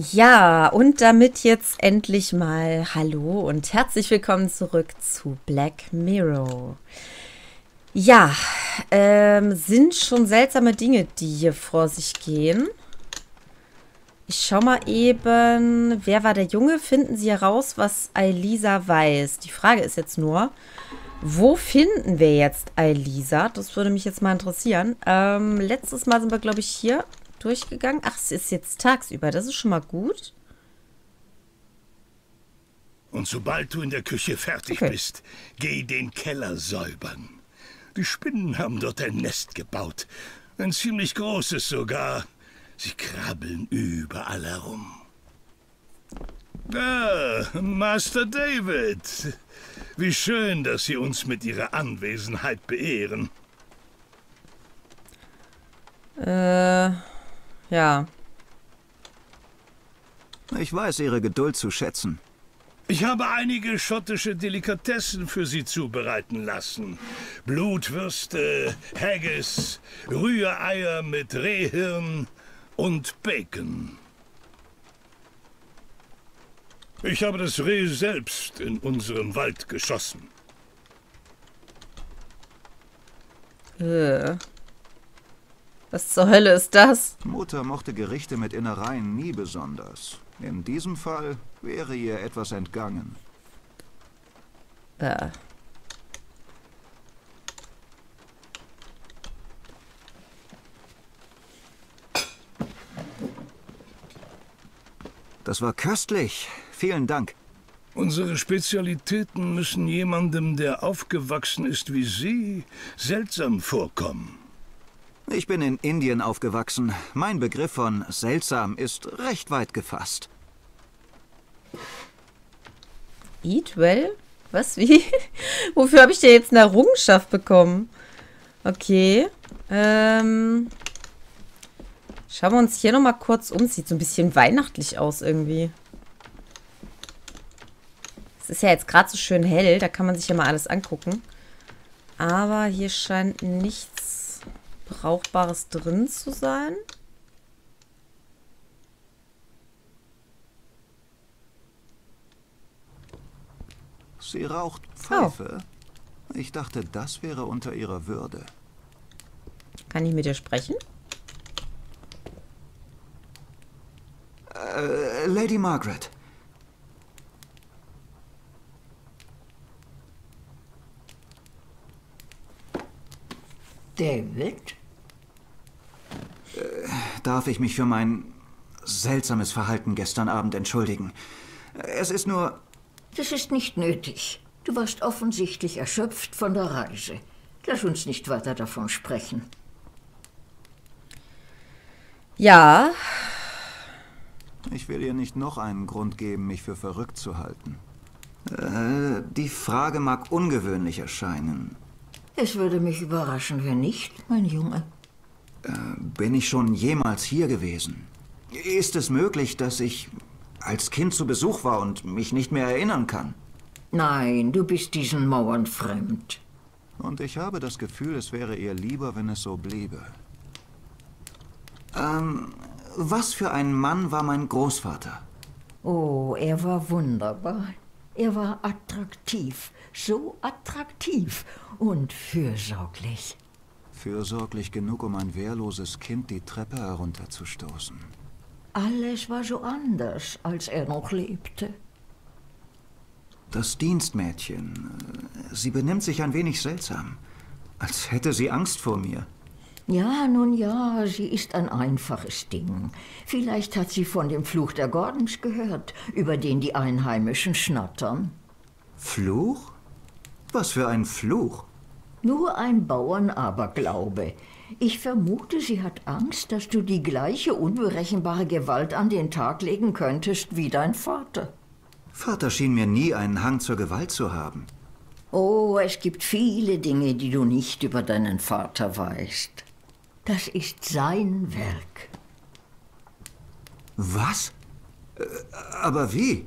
Ja, und damit jetzt endlich mal Hallo und herzlich willkommen zurück zu Black Mirror. Ja, sind schon seltsame Dinge, die hier vor sich gehen. Ich schau mal eben, wer war der Junge? Finden Sie heraus, was Aelisa weiß. Die Frage ist jetzt nur, wo finden wir jetzt Aelisa? Das würde mich jetzt mal interessieren. Letztes Mal sind wir, glaube ich, hier durchgegangen. Ach, es ist jetzt tagsüber. Das ist schon mal gut. Und sobald du in der Küche fertig bist, geh den Keller säubern. Die Spinnen haben dort ein Nest gebaut. Ein ziemlich großes sogar. Sie krabbeln überall herum. Ah, Master David. Wie schön, dass Sie uns mit Ihrer Anwesenheit beehren. Ja. Ich weiß Ihre Geduld zu schätzen. Ich habe einige schottische Delikatessen für Sie zubereiten lassen. Blutwürste, Haggis, Rühreier mit Rehhirn und Bacon. Ich habe das Reh selbst in unserem Wald geschossen. Was zur Hölle ist das? Mutter mochte Gerichte mit Innereien nie besonders. In diesem Fall wäre ihr etwas entgangen. Das war köstlich. Vielen Dank. Unsere Spezialitäten müssen jemandem, der aufgewachsen ist wie Sie, seltsam vorkommen. Ich bin in Indien aufgewachsen. Mein Begriff von seltsam ist recht weit gefasst. Eat well? Was? Wie? Wofür habe ich denn jetzt eine Errungenschaft bekommen? Okay. Schauen wir uns hier nochmal kurz um. Sieht so ein bisschen weihnachtlich aus irgendwie. Es ist ja jetzt gerade so schön hell. Da kann man sich ja mal alles angucken. Aber hier scheint nichts Brauchbares drin zu sein. Sie raucht Pfeife. Oh. Ich dachte, das wäre unter ihrer Würde. Kann ich mit dir sprechen? Lady Margaret. David? Darf ich mich für mein seltsames Verhalten gestern Abend entschuldigen? Es ist nur... Das ist nicht nötig. Du warst offensichtlich erschöpft von der Reise. Lass uns nicht weiter davon sprechen. Ja. Ich will ihr nicht noch einen Grund geben, mich für verrückt zu halten. Die Frage mag ungewöhnlich erscheinen. Es würde mich überraschen, wenn nicht, mein Junge. Bin ich schon jemals hier gewesen? Ist es möglich, dass ich als Kind zu Besuch war und mich nicht mehr erinnern kann? Nein, du bist diesen Mauern fremd. Und ich habe das Gefühl, es wäre ihr lieber, wenn es so bliebe. Was für ein Mann war mein Großvater? Oh, er war wunderbar. Er war attraktiv, so attraktiv und fürsorglich. Fürsorglich genug, um ein wehrloses Kind die Treppe herunterzustoßen. Alles war so anders, als er noch lebte. Das Dienstmädchen, sie benimmt sich ein wenig seltsam, als hätte sie Angst vor mir. Ja, nun ja, sie ist ein einfaches Ding. Vielleicht hat sie von dem Fluch der Gordons gehört, über den die Einheimischen schnattern. Fluch? Was für ein Fluch? Nur ein Bauernaberglaube. Ich vermute, sie hat Angst, dass du die gleiche unberechenbare Gewalt an den Tag legen könntest wie dein Vater. Vater schien mir nie einen Hang zur Gewalt zu haben. Oh, es gibt viele Dinge, die du nicht über deinen Vater weißt. Das ist sein Werk. Was? Aber wie?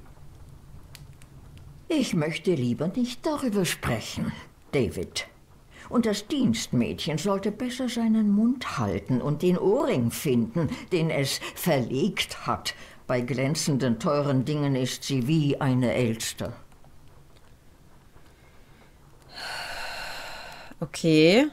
Ich möchte lieber nicht darüber sprechen, David. Und das Dienstmädchen sollte besser seinen Mund halten und den Ohrring finden, den es verlegt hat, Bei glänzenden, teuren Dingen ist sie wie eine Elster. Okay.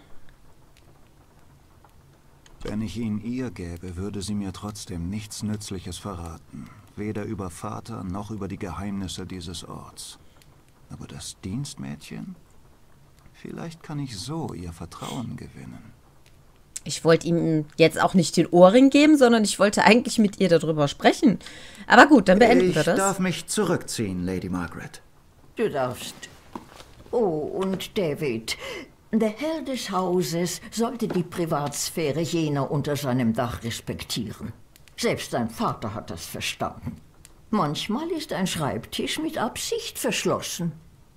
Wenn ich ihn ihr gäbe, würde sie mir trotzdem nichts Nützliches verraten. Weder über Vater noch über die Geheimnisse dieses Orts. Aber das Dienstmädchen? Vielleicht kann ich so ihr Vertrauen gewinnen. Ich wollte ihm jetzt auch nicht den Ohrring geben, sondern ich wollte eigentlich mit ihr darüber sprechen. Aber gut, dann beenden wir das. Ich darf mich zurückziehen, Lady Margaret. Du darfst. Oh, und David, der Herr des Hauses sollte die Privatsphäre jener unter seinem Dach respektieren. Selbst dein Vater hat das verstanden. Manchmal ist ein Schreibtisch mit Absicht verschlossen.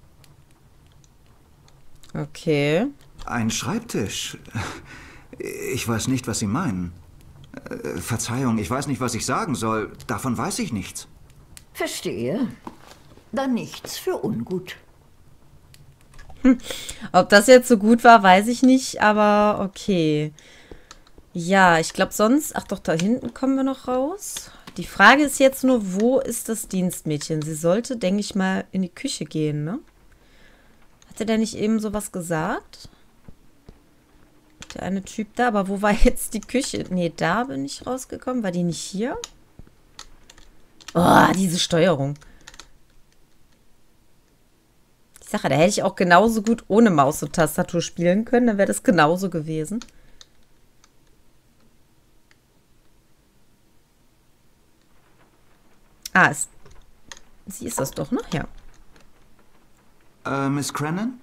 Okay. Ein Schreibtisch? Ich weiß nicht, was Sie meinen. Verzeihung, ich weiß nicht, was ich sagen soll. Davon weiß ich nichts. Verstehe. Dann nichts für ungut. Ob das jetzt so gut war, weiß ich nicht, aber okay. Ja, ich glaube sonst... Ach doch, da hinten kommen wir noch raus. Die Frage ist jetzt nur, wo ist das Dienstmädchen? Sie sollte, denke ich mal, in die Küche gehen, ne? Hatte der nicht eben sowas gesagt? Der eine Typ da, aber wo war jetzt die Küche? Nee, da bin ich rausgekommen. War die nicht hier? Oh, diese Steuerung. Ich sage, da hätte ich auch genauso gut ohne Maus und Tastatur spielen können. Dann wäre das genauso gewesen. Ah, sie ist das doch, ne? Ja. Miss Crennan?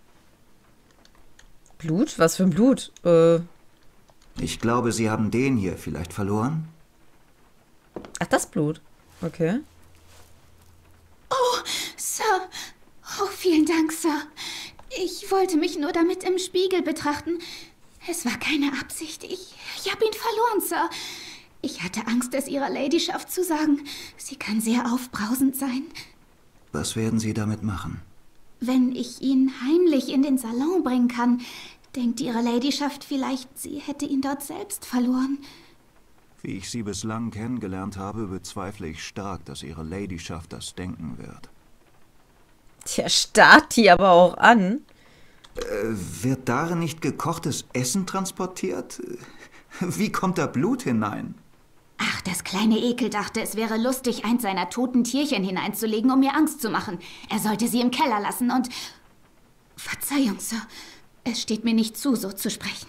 Blut? Was für ein Blut? Ich glaube, Sie haben den hier vielleicht verloren. Ach, das Blut. Okay. Oh, Sir. Oh, vielen Dank, Sir. Ich wollte mich nur damit im Spiegel betrachten. Es war keine Absicht. Ich habe ihn verloren, Sir. Ich hatte Angst, es Ihrer Ladyschaft zu sagen. Sie kann sehr aufbrausend sein. Was werden Sie damit machen? Wenn ich ihn heimlich in den Salon bringen kann, denkt Ihre Ladyschaft vielleicht, sie hätte ihn dort selbst verloren. Wie ich Sie bislang kennengelernt habe, bezweifle ich stark, dass Ihre Ladyschaft das denken wird. Tja, starrt die aber auch an. Wird darin nicht gekochtes Essen transportiert? Wie kommt da Blut hinein? Ach, das kleine Ekel dachte, es wäre lustig, eins seiner toten Tierchen hineinzulegen, um mir Angst zu machen. Er sollte sie im Keller lassen und... Verzeihung, Sir. Es steht mir nicht zu, so zu sprechen.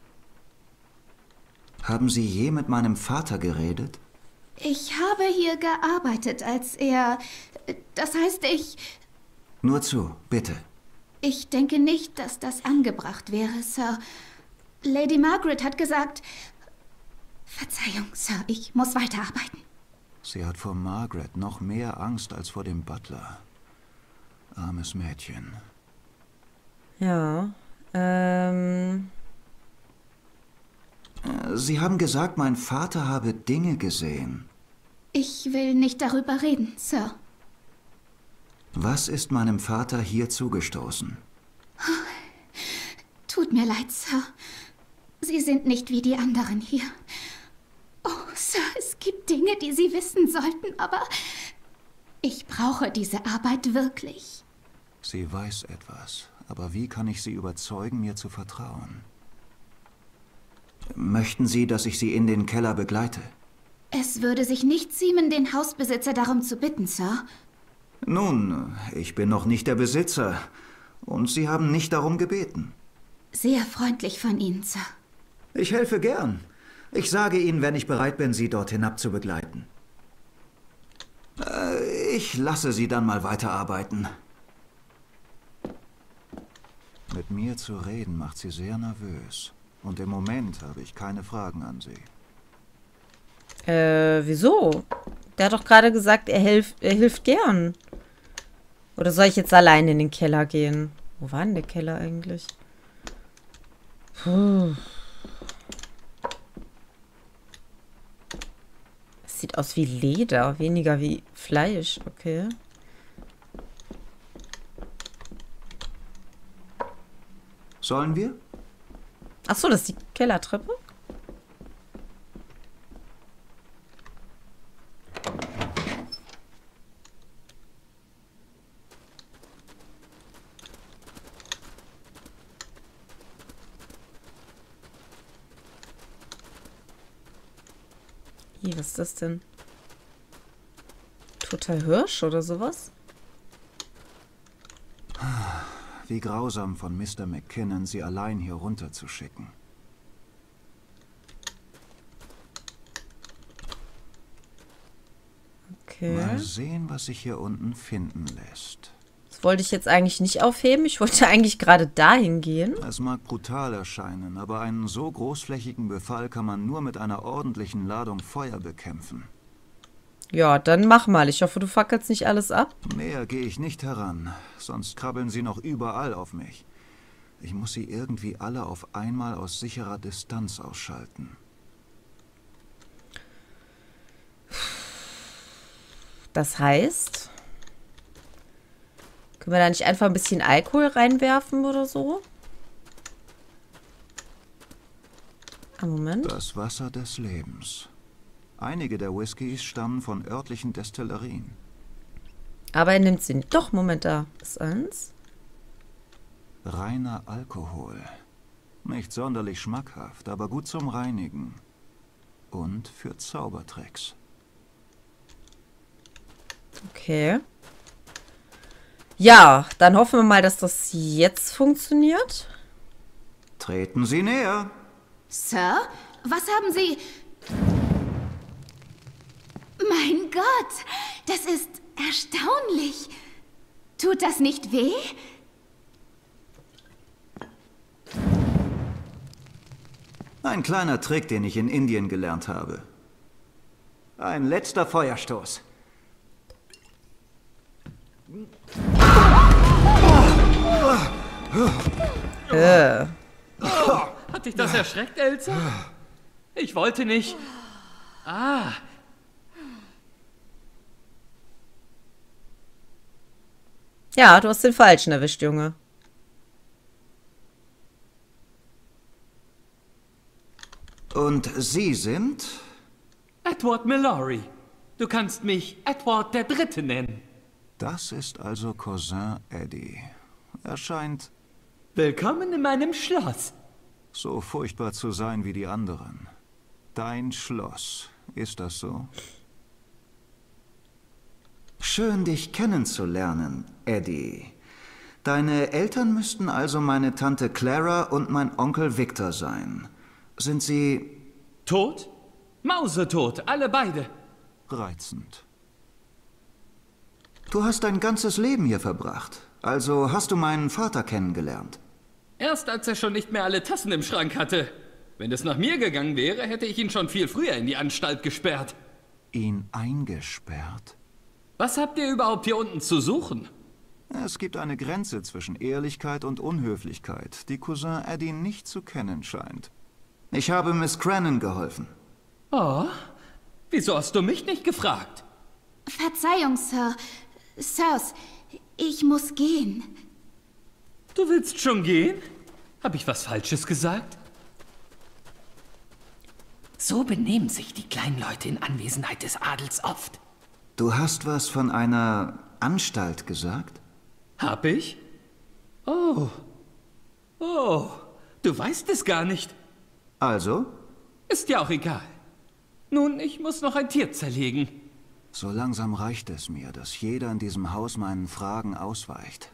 Haben Sie je mit meinem Vater geredet? Ich habe hier gearbeitet, als er... Das heißt, Nur zu, bitte. Ich denke nicht, dass das angebracht wäre, Sir. Lady Margaret hat gesagt... Verzeihung, Sir, ich muss weiterarbeiten. Sie hat vor Margaret noch mehr Angst als vor dem Butler. Armes Mädchen. Ja, Sie haben gesagt, mein Vater habe Dinge gesehen. Ich will nicht darüber reden, Sir. Was ist meinem Vater hier zugestoßen? Tut mir leid, Sir. Sie sind nicht wie die anderen hier. Oh, Sir, es gibt Dinge, die Sie wissen sollten, aber ich brauche diese Arbeit wirklich. Sie weiß etwas, aber wie kann ich Sie überzeugen, mir zu vertrauen? Möchten Sie, dass ich Sie in den Keller begleite? Es würde sich nicht ziemen, den Hausbesitzer darum zu bitten, Sir. Nun, ich bin noch nicht der Besitzer und Sie haben nicht darum gebeten. Sehr freundlich von Ihnen, Sir. Ich helfe gern. Ich sage Ihnen, wenn ich bereit bin, Sie dort hinab zu begleiten. Ich lasse Sie dann mal weiterarbeiten. Mit mir zu reden macht Sie sehr nervös. Und im Moment habe ich keine Fragen an Sie. Wieso? Der hat doch gerade gesagt, er hilft gern. Oder soll ich jetzt allein in den Keller gehen? Wo war denn der Keller eigentlich? Puh. Das sieht aus wie Leder, weniger wie Fleisch. Okay. Sollen wir? Ach so, das ist die Kellertreppe? Was ist das denn? Toter Hirsch oder sowas? Wie grausam von Mr. McKinnon, sie allein hier runterzuschicken. Okay. Mal sehen, was sich hier unten finden lässt. Das wollte ich jetzt eigentlich nicht aufheben. Ich wollte eigentlich gerade dahin gehen. Es mag brutal erscheinen, aber einen so großflächigen Befall kann man nur mit einer ordentlichen Ladung Feuer bekämpfen. Ja, dann mach mal. Ich hoffe, du fackelst nicht alles ab. Näher gehe ich nicht heran, sonst krabbeln sie noch überall auf mich. Ich muss sie irgendwie alle auf einmal aus sicherer Distanz ausschalten. Das heißt, können wir da nicht einfach ein bisschen Alkohol reinwerfen oder so? Moment. Das Wasser des Lebens. Einige der Whiskys stammen von örtlichen Destillerien. Aber er nimmt sie nicht. Doch, Moment, da ist eins. Reiner Alkohol. Nicht sonderlich schmackhaft, aber gut zum Reinigen. Und für Zaubertricks. Okay. Ja, dann hoffen wir mal, dass das jetzt funktioniert. Treten Sie näher. Sir, was haben Sie... Mein Gott, das ist erstaunlich. Tut das nicht weh? Ein kleiner Trick, den ich in Indien gelernt habe. Ein letzter Feuerstoß. Hat dich das erschreckt, Elsa? Ich wollte nicht... Ah... Ja, du hast den Falschen erwischt, Junge. Und Sie sind? Edward Mallory. Du kannst mich Edward der Dritte nennen. Das ist also Cousin Eddie. Er scheint Willkommen in meinem Schloss. so furchtbar zu sein wie die anderen. Dein Schloss, ist das so? Schön, dich kennenzulernen, Eddie. Deine Eltern müssten also meine Tante Clara und mein Onkel Victor sein. Sind sie Tot? Mausetot, alle beide. reizend? Du hast dein ganzes Leben hier verbracht. Also hast du meinen Vater kennengelernt. Erst als er schon nicht mehr alle Tassen im Schrank hatte. Wenn es nach mir gegangen wäre, hätte ich ihn schon viel früher in die Anstalt gesperrt. Ihn eingesperrt? Was habt ihr überhaupt hier unten zu suchen? Es gibt eine Grenze zwischen Ehrlichkeit und Unhöflichkeit, die Cousin Eddie nicht zu kennen scheint. Ich habe Miss Crannon geholfen. Oh, wieso hast du mich nicht gefragt? Verzeihung, Sir. Sirs, ich muss gehen. Du willst schon gehen? Hab ich was Falsches gesagt? So benehmen sich die kleinen Leute in Anwesenheit des Adels oft. Du hast was von einer Anstalt gesagt? Hab ich? Oh. Oh, du weißt es gar nicht. Also? Ist ja auch egal. Nun, ich muss noch ein Tier zerlegen. So langsam reicht es mir, dass jeder in diesem Haus meinen Fragen ausweicht.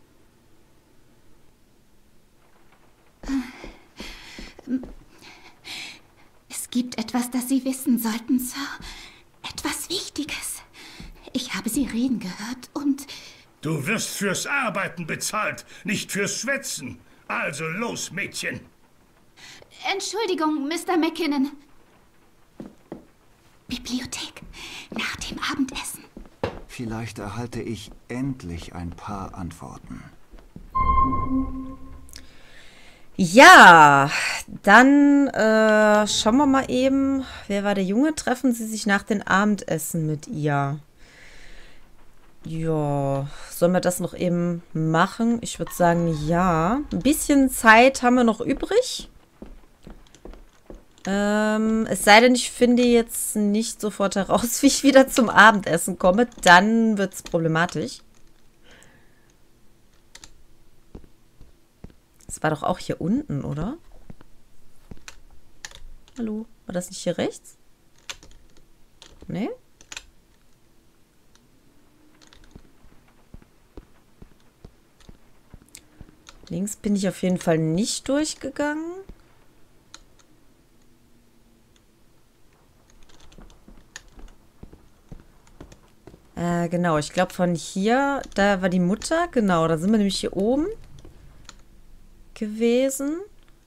Es gibt etwas, das Sie wissen sollten, Sir. Etwas Wichtiges. Ich habe Sie reden gehört und... Du wirst fürs Arbeiten bezahlt, nicht fürs Schwätzen. Also los, Mädchen. Entschuldigung, Mr. McKinnon. Bibliothek. Nach dem Abendessen. Vielleicht erhalte ich endlich ein paar Antworten. Ja, dann schauen wir mal eben. Wer war der Junge? Treffen Sie sich nach dem Abendessen mit ihr. Ja, sollen wir das noch eben machen? Ich würde sagen, ja. Ein bisschen Zeit haben wir noch übrig. Es sei denn, ich finde jetzt nicht sofort heraus, wie ich wieder zum Abendessen komme. Dann wird es problematisch. Das war doch auch hier unten, oder? Hallo? War das nicht hier rechts? Ne? Links bin ich auf jeden Fall nicht durchgegangen. Genau, ich glaube von hier, da war die Mutter. Genau, da sind wir nämlich hier oben gewesen.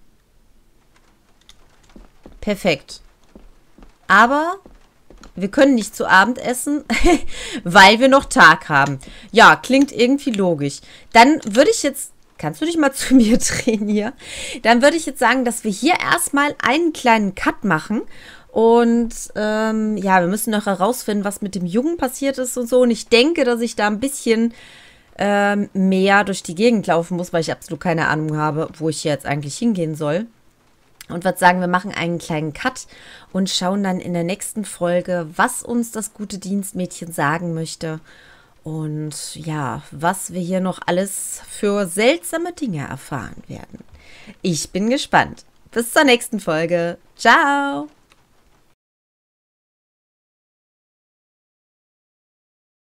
Perfekt. Aber wir können nicht zu Abend essen, weil wir noch Tag haben. Ja, klingt irgendwie logisch. Dann würde ich jetzt... Kannst du dich mal zu mir drehen hier? Dann würde ich jetzt sagen, dass wir hier erstmal einen kleinen Cut machen. Und ja, wir müssen noch herausfinden, was mit dem Jungen passiert ist und so. Und ich denke, dass ich da ein bisschen mehr durch die Gegend laufen muss, weil ich absolut keine Ahnung habe, wo ich hier jetzt eigentlich hingehen soll. Und würde sagen, wir machen einen kleinen Cut und schauen dann in der nächsten Folge, was uns das gute Dienstmädchen sagen möchte. Und ja, was wir hier noch alles für seltsame Dinge erfahren werden. Ich bin gespannt. Bis zur nächsten Folge. Ciao!